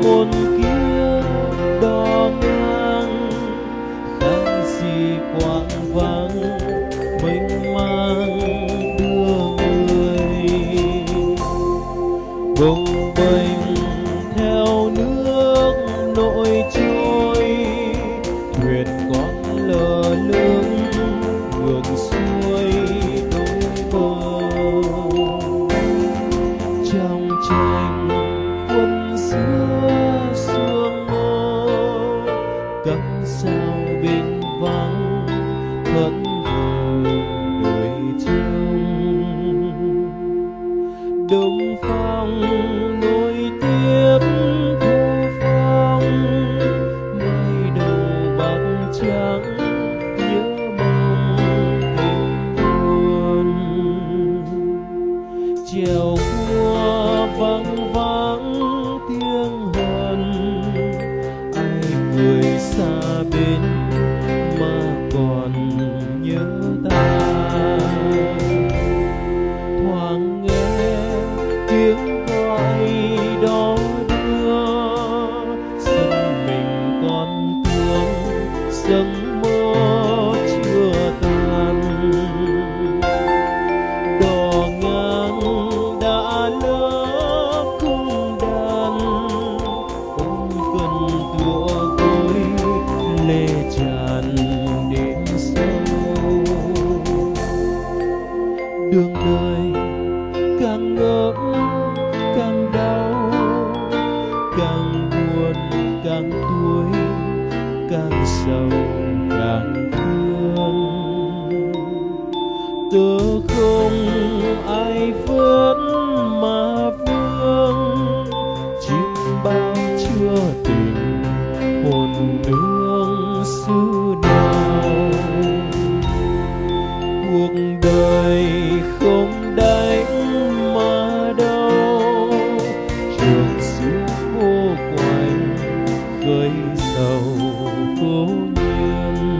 một kiếp đò ngang, khác gì quãng vắng mênh mang đưa người bồng bềnh theo nước nổi trôi. Thuyền con lơ lửng ngược xuôi đôi bờ, trong tranh quân giữa sương mơ. Cắm sao bên vắng thẫn thờ đời trông, đông phong nối tiếp thu phong. Mai đầu bạc trắng nhớ mong thêm buồn, chèo cua vắng vắng tiếng hờn. Ai người xa bên mà còn nhớ ta, thoáng nghe tiếng gọi đó đưa. Sân mình còn thương giấc mơ chưa tan, đò ngang đã lỡ cung đàn. Ôm cần tựa gối lệ tràn đêm sâu. Đường đời càng ngỡ càng đau, càng buồn càng tuổi, càng sầu càng thương. Tớ không ai vẫn mà vương, chim bao chưa tình hồn nương xứ nào. Cuộc đời không đánh mà đâu, trường xưa khô quạnh khơi sầu cố nhiên.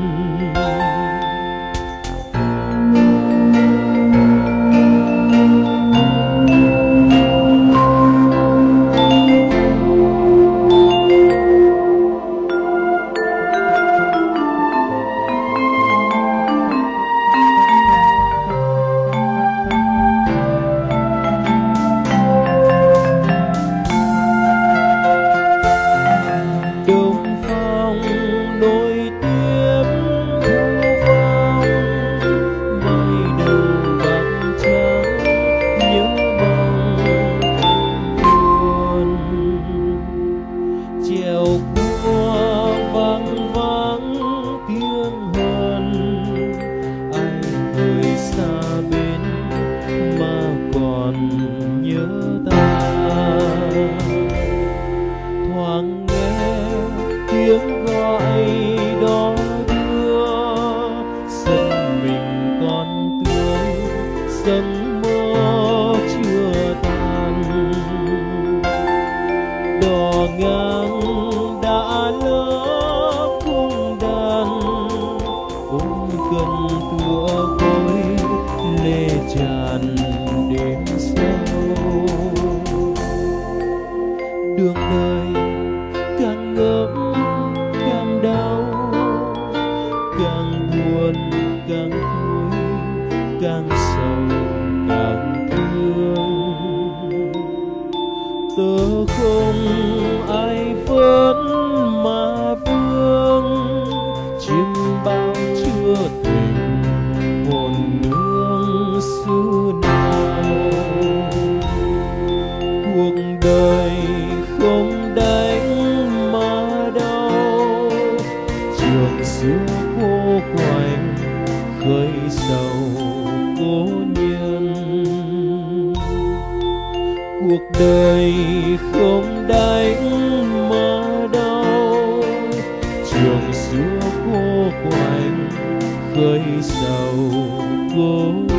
Đông phong nối tiếp thu phong, mai đầu bạc trắng nhớ mong buồn. Chèo cua vắng vắng tiếng hờn. Ai người xa bên mà còn nhớ ta, thoáng nghe tiếng gọi đó đưa. Sân mình còn thương giấc mơ chưa tan, đò ngang đã lỡ cung đàn. Ôm cần tựa gối lệ tràn đêm sâu. Đường đời càng ngỡ càng đau, càng buồn càng tuổi, càng sầu càng thương. Tớ không ai vẫn mà vương, chim bao chưa tình hồn nương xứ nào. Cuộc đời không đánh mà đâu, trường xưa khô quạnh khơi sầu cố nhiên. Cuộc đời không đánh mà đâu, trường xưa khô quạnh khơi sầu cố